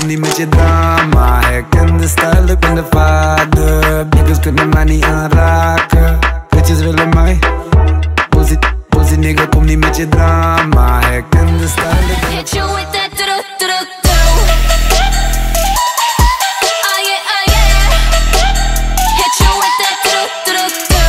komt niet met je drama. Herken de stijl, ik ben de vader. Niggas kunnen mij niet aanraken. Bitches willen mij. Pussy nigga, kom niet met je drama. Herken de stijl, ik ben de Hit you with that do-do-do-do. Oh yeah, oh yeah. Hit you with that do-do-do-do.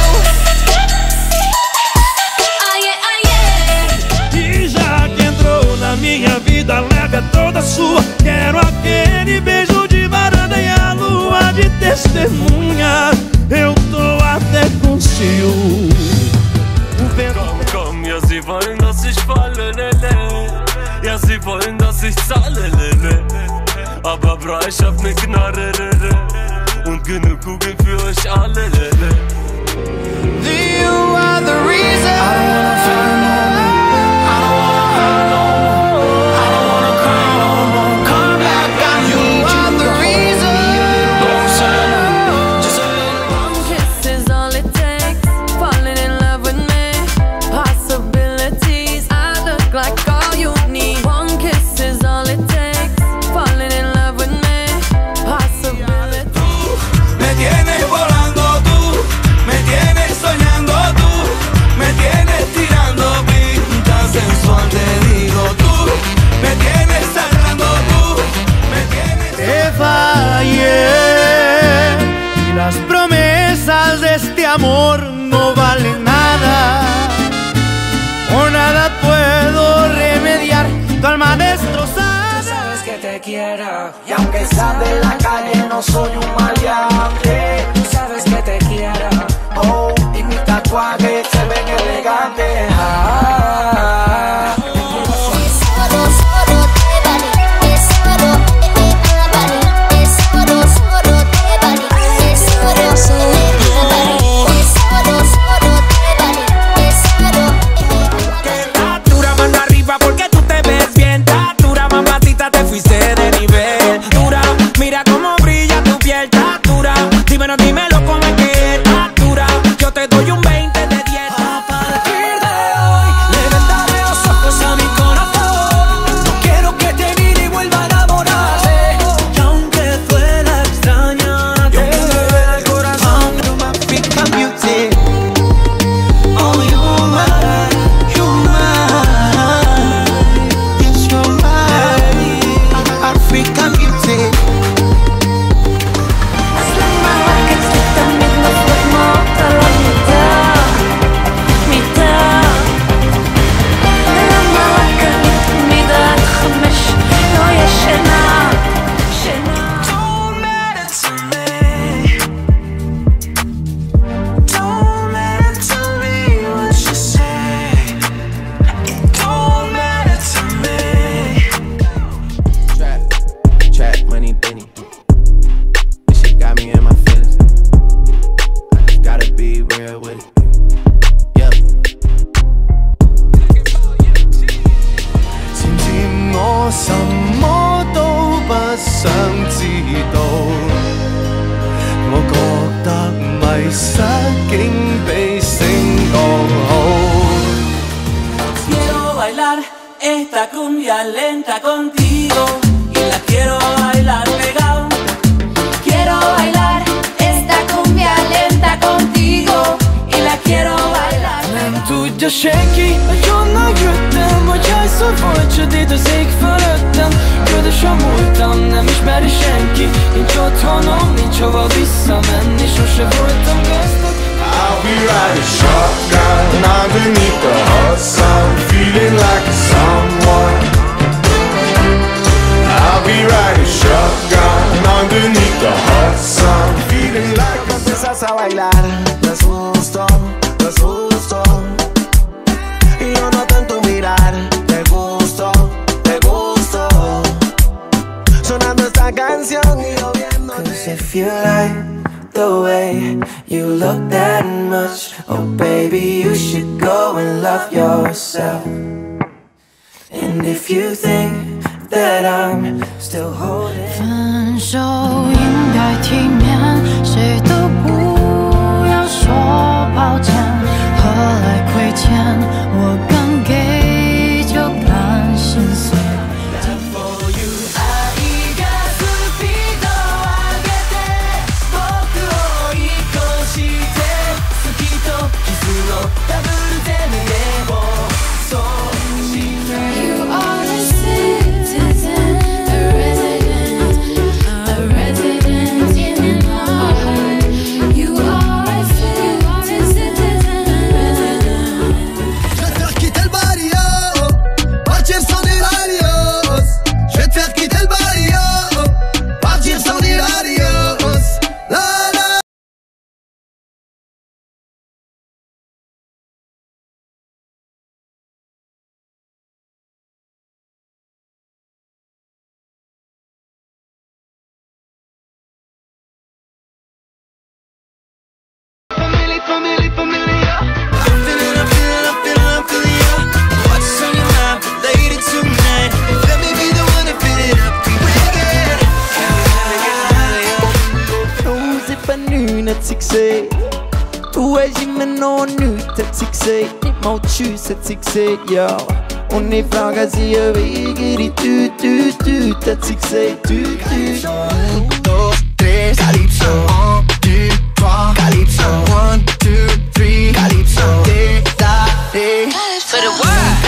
Oh yeah, oh yeah. E já que entrou na minha vida, larga toda sua. Quero aquele beijo de varanda e a lua de testemunha. Eu tô até com ciúme. Komm, ja sie wollen, dass ich falle, lele. Ja sie wollen, dass ich zahle, lele. Aber bra, ich hab ne Knarre, lele. Und genug Kugeln für euch alle, lele. You are the reason. I don't wanna fight no more. I don't wanna hurt no more. I don't wanna cry no more. Come back, I need you. Are the reason. Don't say no. Just a little. One kiss is all it takes. Falling in love with me. Possibilities. I look like all you need. One kiss is all it takes. Falling in love with me. Possibilities. Me tienes volando tú. Me tienes soñando tú. Me tienes tirando pinta sensual. Te digo tú. Me tienes sangrando tú. Me tienes. Te fallé. Y las promesas de este amor no valen nada. Por nada puedo remediar tu alma destrozada. Sabes que te quiero. Y aunque estás de la calle, no soy un maleante. Tú sabes que te quiero. Oh, y mi tatuaje se ven elegantes. Dímelo cómo es que estás dura. Yo te doy un 20 de 10. A partir de hoy le vendaré los ojos a mi corazón. No quiero que te mire y vuelva a enamorarse. Y aunque duela extrañarte, el corazón no me pica beauty. Oh, you're mine, yes you're mine, African beauty. Esta cumbia lenta contigo y la quiero bailar pegado. Quiero bailar esta cumbia lenta contigo y la quiero bailar. Nem tudja senki, hogy honnan jöttem, vagy hányszor volt sötét az ég fölöttem. Ködös a múltam, nem ismeri senki. Nincs otthonom, nincs hova visszamenni. Sose voltam gazdag. I'll be riding shotgun underneath the hot sun, feeling like someone. I'll be riding shotgun underneath the hot sun, feeling like a... Empiezas a bailar, desgusto, desgusto. Y yo noto en tu mirar, te gusto, te gusto. Sonando esta canción y yo viéndote. 'Cause if you like the way you look that much, oh baby, you should go and love yourself. And if you think that I'm still holding. 分手应该体面，谁都不要说抱歉。何来亏欠？我敢给就敢心碎。 For you, I got succes. Ouais, j'y maintenant nu, t'as succès. Ni mon tu, c'est succès, yo. On est frangasi, vigiri, tu, t'as succès, tu. 1, 2, 3, calypso. 1, 2, 3, calypso. 1, 2, 3, calypso. For the world.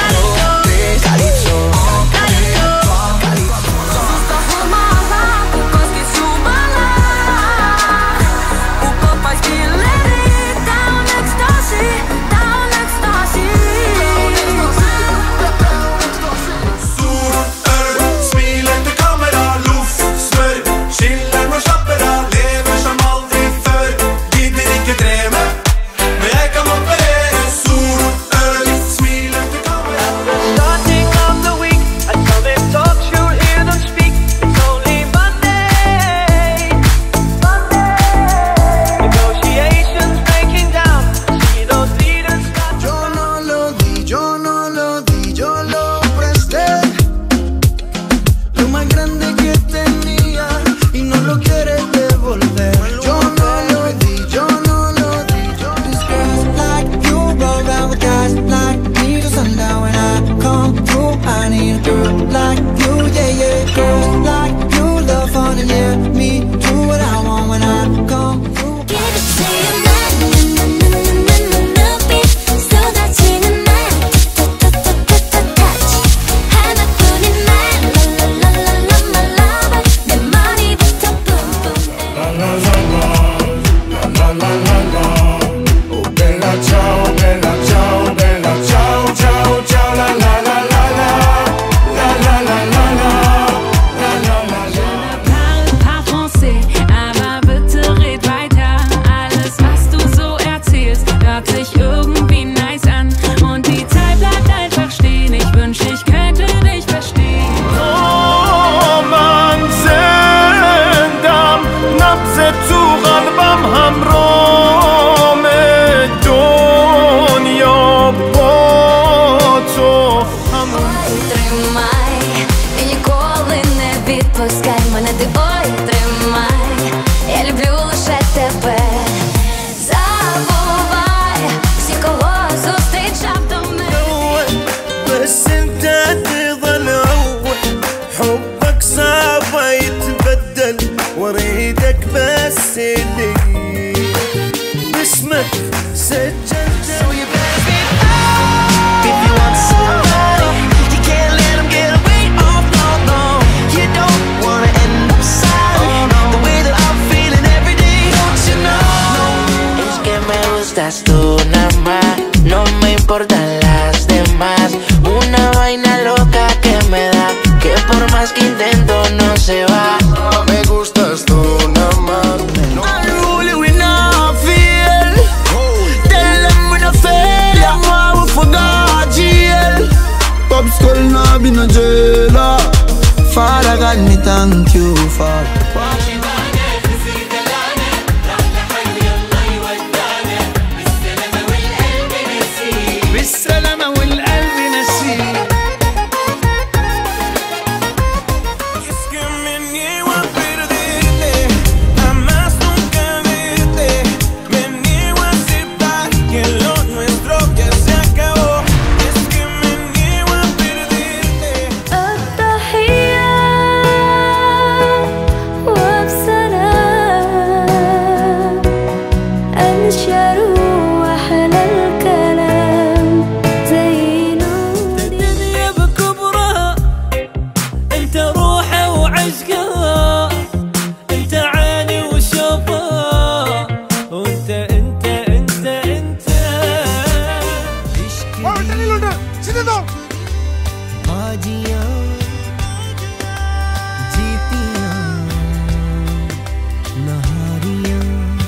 Tú nada más, no me importan las demás. Una vaina loca que me da, que por más que intento no se va. Me gustas tú nada más. Unruly we not feel. Tell them we not fail. Yeah, why we forgot jail. Pop skull nah be no jailer. Father God me thank you for. بالسلامة والقلب نسيه. Es que me niego a perderte, jamás nunca verte. Me niego a aceptar que lo nuestro ya se acabó. Es que me niego a perderte. التحية وبسلام أنشر وأحلى الكلام زي نور الدنيا بكبرها، انت روحها وعشقها، انت عيني وشوفها، وانت انت انت انت बाजियां जीतियां नहारियां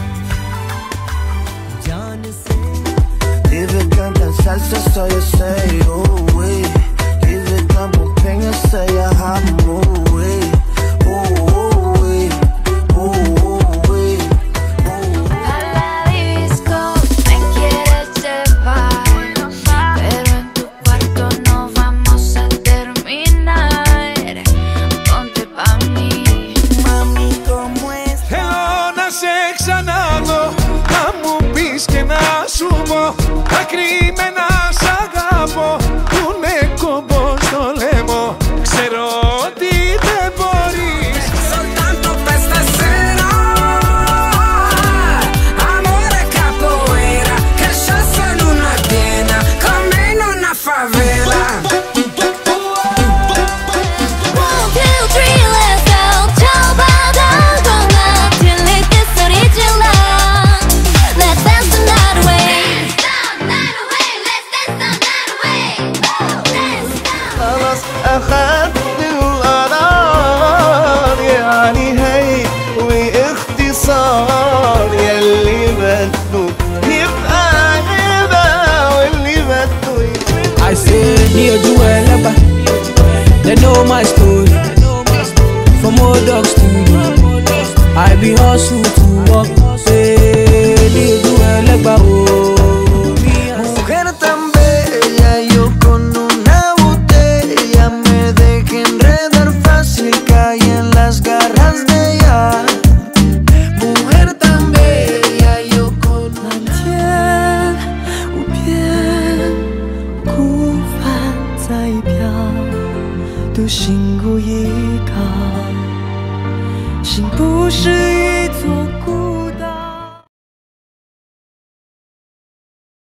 जान से Vive canta salsa, so you say, ooh wee. Vive campo peña, say a hot movie. Ooh wee, ooh wee, ooh. a la disco me quieres llevar, pero en tu cuarto no vamos a terminar. Ponte pa' mí. Mami, ¿cómo es? Hello, na seksanago. أخدت القرار يعني هي واختصار يلي بده يبقى هبة واللي بده يبقى I say near Juelaba, they know my story. From old dogs to you, I be hustle to walk. Say near Juelaba, oh. Mujer tan bella, yo con una botella me dejé enredar fácil, caí en las garras de ella. Mujer tan bella, yo con una天无边，孤帆在飘，独行无依靠，心不是一座孤